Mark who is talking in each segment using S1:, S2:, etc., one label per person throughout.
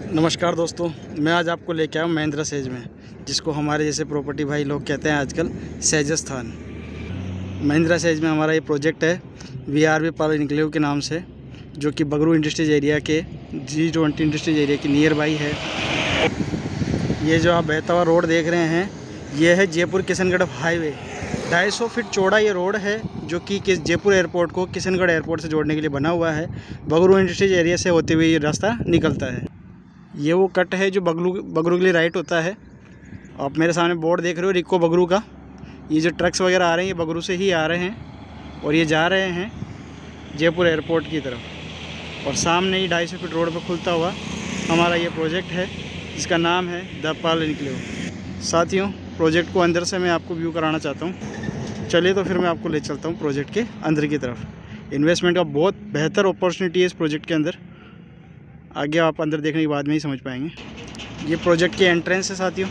S1: नमस्कार दोस्तों, मैं आज आपको लेके आया हूँ महिंद्रा सेज में, जिसको हमारे जैसे प्रॉपर्टी भाई लोग कहते हैं आजकल सेजस्थान। महिंद्रा सेज में हमारा ये प्रोजेक्ट है VRV पावर इनक्लेव के नाम से, जो कि बगरू इंडस्ट्रीज एरिया के G20 इंडस्ट्रीज एरिया के नियर बाई है। ये जो आप बहता हुआ रोड देख रहे हैं, ये है जयपुर किशनगढ़ हाईवे। 250 फीट चौड़ा ये रोड है, जो कि जयपुर एयरपोर्ट को किशनगढ़ एयरपोर्ट से जोड़ने के लिए बना हुआ है। बगरू इंडस्ट्रीज एरिया से होते हुए ये रास्ता निकलता है। ये वो कट है जो बगरू के लिए राइट होता है। आप मेरे सामने बोर्ड देख रहे हो रिको बगरू का। ये जो ट्रक्स वगैरह आ रहे हैं, ये बगरू से ही आ रहे हैं और ये जा रहे हैं जयपुर एयरपोर्ट की तरफ। और सामने ही 250 फीट रोड पर खुलता हुआ हमारा ये प्रोजेक्ट है, जिसका नाम है द पाल इनक्लेव। साथियों, प्रोजेक्ट को अंदर से मैं आपको व्यू कराना चाहता हूँ। चलिए तो फिर मैं आपको ले चलता हूँ प्रोजेक्ट के अंदर की तरफ। इन्वेस्टमेंट का बहुत बेहतर अपॉर्चुनिटी है इस प्रोजेक्ट के अंदर। आगे आप अंदर देखने के बाद में ही समझ पाएंगे। ये प्रोजेक्ट की एंट्रेंस है साथियों।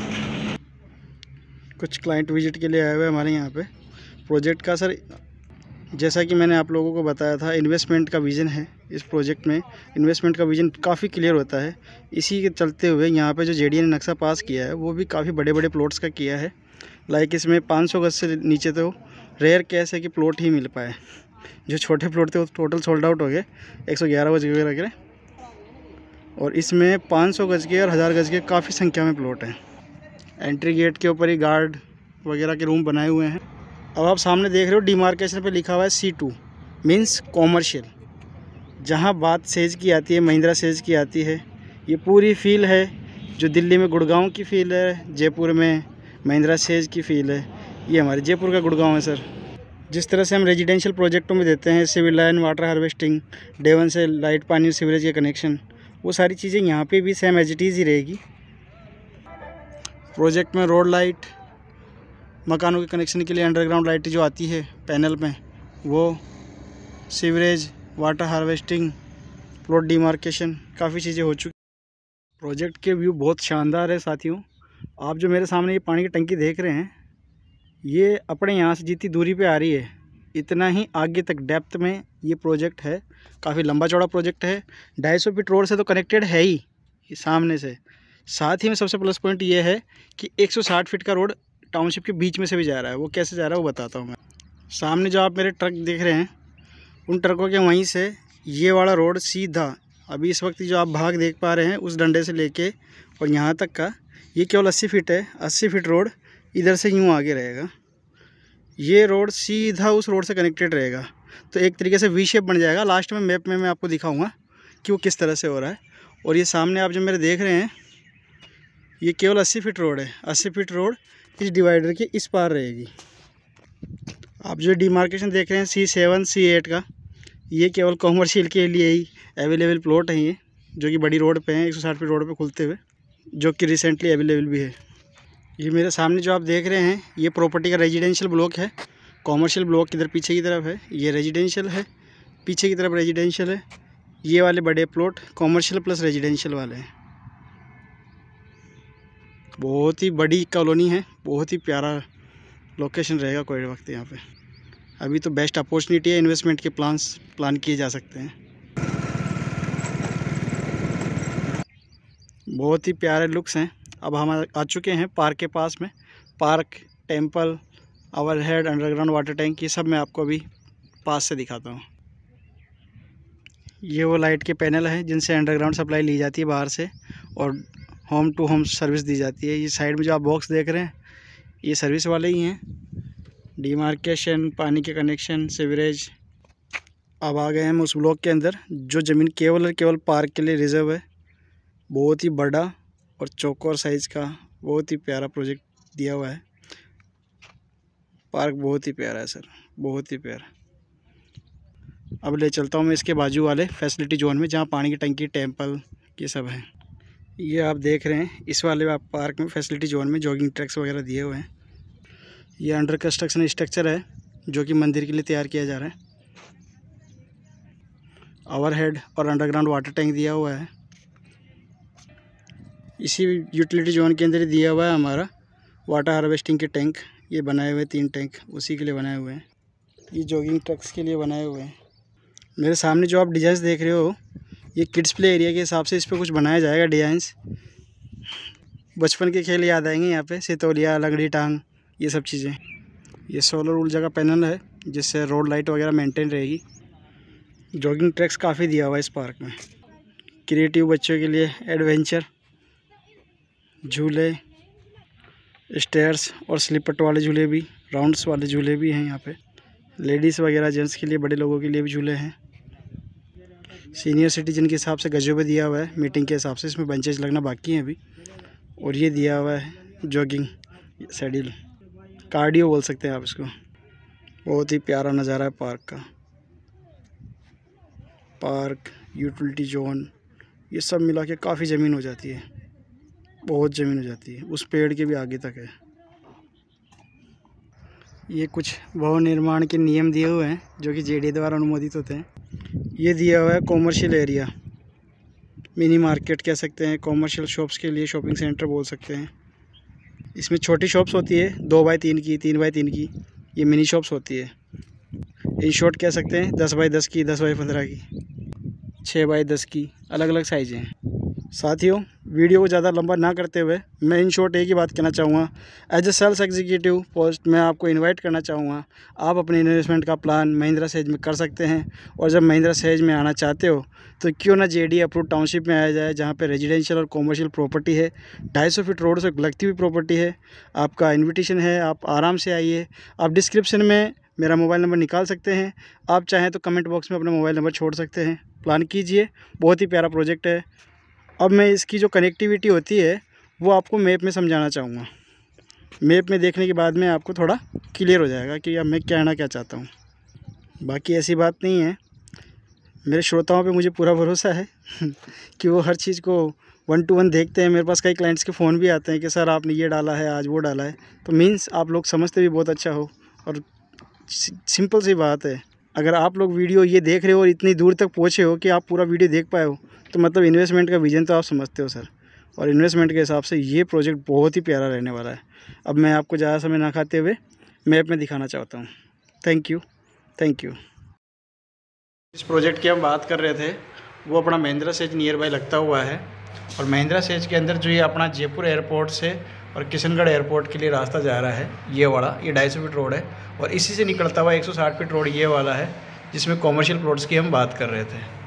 S1: कुछ क्लाइंट विजिट के लिए आए हुए हमारे यहाँ पे। प्रोजेक्ट का सर, जैसा कि मैंने आप लोगों को बताया था, इन्वेस्टमेंट का विज़न है इस प्रोजेक्ट में। इन्वेस्टमेंट का विज़न काफ़ी क्लियर होता है। इसी के चलते हुए यहाँ पे जो JDA ने नक्शा पास किया है, वो भी काफ़ी बड़े बड़े प्लॉट्स का किया है। लाइक इसमें 500 गज से नीचे तो रेयर केस है कि प्लॉट ही मिल पाए। जो छोटे प्लॉट थे वो टोटल सोल्ड आउट हो गए, 111 गज वगैरह। और इसमें 500 गज के और 1000 गज के काफ़ी संख्या में प्लॉट हैं। एंट्री गेट के ऊपर ही गार्ड वगैरह के रूम बनाए हुए हैं। अब आप सामने देख रहे हो डिमार्केशन पे लिखा हुआ है C2 मीन्स कॉमर्शियल। जहां बात सेज की आती है, महिंद्रा सेज की आती है। ये पूरी फील है जो दिल्ली में गुड़गांव की फील है, जयपुर में महिंद्रा सेज की फील है। ये हमारे जयपुर का गुड़गांव है सर। जिस तरह से हम रेजिडेंशियल प्रोजेक्टों में देते हैं civil line, water harvesting, day 1 से लाइट, पानी, सीवरेज के कनेक्शन, वो सारी चीज़ें यहाँ पे भी सेम एज इट इज़ ही रहेगी। प्रोजेक्ट में रोड लाइट, मकानों के कनेक्शन के लिए अंडरग्राउंड लाइट जो आती है पैनल में, वो sewerage, water harvesting, plot demarcation, काफ़ी चीज़ें हो चुकी। प्रोजेक्ट के व्यू बहुत शानदार है साथियों। आप जो मेरे सामने ये पानी की टंकी देख रहे हैं, ये अपने यहाँ से जितनी दूरी पे आ रही है, इतना ही आगे तक डेप्थ में ये प्रोजेक्ट है। काफ़ी लंबा चौड़ा प्रोजेक्ट है। 250 फीट रोड से तो कनेक्टेड है ही सामने से। साथ ही में सबसे प्लस पॉइंट ये है कि 160 फीट का रोड टाउनशिप के बीच में से भी जा रहा है। वो कैसे जा रहा है वो बताता हूँ मैं। सामने जो आप मेरे ट्रक देख रहे हैं, उन ट्रकों के वहीं से ये वाला रोड सीधा, अभी इस वक्त जो आप भाग देख पा रहे हैं उस डंडे से लेके और यहाँ तक का, ये केवल 80 फीट है। 80 फीट रोड इधर से यूँ आगे रहेगा। ये रोड सीधा उस रोड से कनेक्टेड रहेगा, तो एक तरीके से वी शेप बन जाएगा। लास्ट में मैप में मैं आपको दिखाऊंगा कि वो किस तरह से हो रहा है। और ये सामने आप जो मेरे देख रहे हैं, ये केवल 80 फीट रोड है। 80 फीट रोड इस डिवाइडर के इस पार रहेगी। आप जो डिमार्केशन देख रहे हैं C7 C8 का, ये केवल कॉमर्शियल के लिए ही अवेलेबल प्लॉट हैं ये, जो कि बड़ी रोड पे हैं, 160 फीट रोड पे खुलते हुए, जो कि रिसेंटली अवेलेबल भी है। ये मेरे सामने जो आप देख रहे हैं, ये प्रॉपर्टी का रेजिडेंशियल ब्लॉक है। कॉमर्शियल ब्लॉक इधर पीछे की तरफ है, ये रेजिडेंशियल है। पीछे की तरफ रेजिडेंशियल है। ये वाले बड़े प्लॉट कॉमर्शियल प्लस रेजिडेंशियल वाले हैं। बहुत ही बड़ी कॉलोनी है, बहुत ही प्यारा लोकेशन रहेगा कोई वक्त यहाँ पे। अभी तो बेस्ट अपॉर्चुनिटी है, इन्वेस्टमेंट के प्लान किए जा सकते हैं। बहुत ही प्यारे लुक्स हैं। अब हम आ चुके हैं पार्क के पास में। Park, temple, overhead, underground water tank, ये सब मैं आपको अभी पास से दिखाता हूँ। ये वो लाइट के पैनल हैं जिनसे अंडरग्राउंड सप्लाई ली जाती है बाहर से और होम टू होम सर्विस दी जाती है। ये साइड में जो आप बॉक्स देख रहे हैं, ये सर्विस वाले ही हैं। डिमार्केशन, पानी के कनेक्शन, सीवरेज। अब आ गए हम उस ब्लॉक के अंदर, जो ज़मीन केवल और केवल पार्क के लिए रिजर्व है। बहुत ही बड़ा और चौकोर साइज़ का बहुत ही प्यारा प्रोजेक्ट दिया हुआ है। पार्क बहुत ही प्यारा है सर, बहुत ही प्यारा। अब ले चलता हूँ मैं इसके बाजू वाले फैसिलिटी जोन में, जहाँ पानी की टंकी, टेंपल, ये सब है। ये आप देख रहे हैं इस वाले पार्क में फैसिलिटी जोन में जॉगिंग ट्रैक्स वगैरह दिए हुए हैं। ये अंडर कंस्ट्रक्शन स्ट्रक्चर है जो कि मंदिर के लिए तैयार किया जा रहा है। ओवरहेड और अंडरग्राउंड वाटर टैंक दिया हुआ है। इसी यूटिलिटी जोन के अंदर ही दिया हुआ है हमारा वाटर हार्वेस्टिंग के टैंक। ये बनाए हुए 3 टैंक उसी के लिए बनाए हुए हैं। ये जॉगिंग ट्रक्स के लिए बनाए हुए हैं। मेरे सामने जो आप डिजाइन देख रहे हो, ये किड्स प्ले एरिया के हिसाब से इस पर कुछ बनाया जाएगा डिजाइंस। बचपन के खेल याद आएंगे यहाँ पे, सितोलिया, लंगड़ी टांग, ये सब चीज़ें। ये सोलर ऊर्जा का पैनल है जिससे रोड लाइट वगैरह मेंटेन रहेगी। जॉगिंग ट्रैक्स काफ़ी दिया हुआ है इस पार्क में। क्रिएटिव बच्चों के लिए एडवेंचर झूले, स्टेयर्स और स्लिपट वाले झूले भी, राउंड्स वाले झूले भी हैं यहाँ पे। लेडीज़ वगैरह जेंट्स के लिए, बड़े लोगों के लिए भी झूले हैं। सीनियर सिटीजन के हिसाब से गजों पे दिया हुआ है मीटिंग के हिसाब से, इसमें बेंचेज लगना बाकी हैं अभी। और ये दिया हुआ है जॉगिंग शेड्यूल, कार्डियो बोल सकते हैं आप इसको। बहुत ही प्यारा नज़ारा है पार्क का। पार्क, यूटिलिटी जोन, ये सब मिला के काफ़ी ज़मीन हो जाती है, बहुत ज़मीन हो जाती है, उस पेड़ के भी आगे तक है। ये कुछ भवन निर्माण के नियम दिए हुए हैं जो कि जेडीए द्वारा अनुमोदित होते हैं। ये दिया हुआ है कॉमर्शियल एरिया, मिनी मार्केट कह सकते हैं, कॉमर्शियल शॉप्स के लिए शॉपिंग सेंटर बोल सकते हैं। इसमें छोटी शॉप्स होती है 2x3 की, 3x3 की, ये मिनी शॉप्स होती है। इन शॉर्ट कह सकते हैं 10x10 की, 10x15 की, 6x10 की, अलग अलग साइज़ें हैं। साथियों, वीडियो को ज़्यादा लंबा ना करते हुए मैं इन शॉर्ट एक ही बात कहना चाहूँगा। As a sales executive post मैं आपको इनवाइट करना चाहूँगा, आप अपने इन्वेस्टमेंट का प्लान महिंद्रा सेज में कर सकते हैं। और जब महिंद्रा सेज में आना चाहते हो तो क्यों ना जेडीए अप्रूव टाउनशिप में आया जाए, जहाँ पे रेजिडेंशियल और कॉमर्शियल प्रॉपर्टी है, 250 फीट रोड से लगती हुई प्रॉपर्टी है। आपका इन्विटेशन है, आप आराम से आइए। आप डिस्क्रिप्शन में मेरा मोबाइल नंबर निकाल सकते हैं, आप चाहें तो कमेंट बॉक्स में अपना मोबाइल नंबर छोड़ सकते हैं। प्लान कीजिए, बहुत ही प्यारा प्रोजेक्ट है। अब मैं इसकी जो कनेक्टिविटी होती है वो आपको मैप में समझाना चाहूँगा। मैप में देखने के बाद में आपको थोड़ा क्लियर हो जाएगा कि अब मैं कहना क्या चाहता हूँ। बाकी ऐसी बात नहीं है, मेरे श्रोताओं पे मुझे पूरा भरोसा है कि वो हर चीज़ को 1 to 1 देखते हैं। मेरे पास कई क्लाइंट्स के फ़ोन भी आते हैं कि सर आपने ये डाला है, आज वो डाला है, तो मीन्स आप लोग समझते भी बहुत अच्छा हो। और सिंपल सी बात है, अगर आप लोग वीडियो ये देख रहे हो और इतनी दूर तक पहुँचे हो कि आप पूरा वीडियो देख पाए हो, तो मतलब इन्वेस्टमेंट का विजन तो आप समझते हो सर। और इन्वेस्टमेंट के हिसाब से ये प्रोजेक्ट बहुत ही प्यारा रहने वाला है। अब मैं आपको ज़्यादा समय ना खाते हुए मैप में दिखाना चाहता हूँ। Thank you. इस प्रोजेक्ट की हम बात कर रहे थे, वो अपना महिंद्रा सेज नियर बाय लगता हुआ है। और महिंद्रा सेज के अंदर जो ये अपना जयपुर एयरपोर्ट से और किशनगढ़ एयरपोर्ट के लिए रास्ता जा रहा है, ये वाला, ये 250 फीट रोड है। और इसी से निकलता हुआ 160 फीट रोड ये वाला है, जिसमें कॉमर्शियल प्लॉट्स की हम बात कर रहे थे।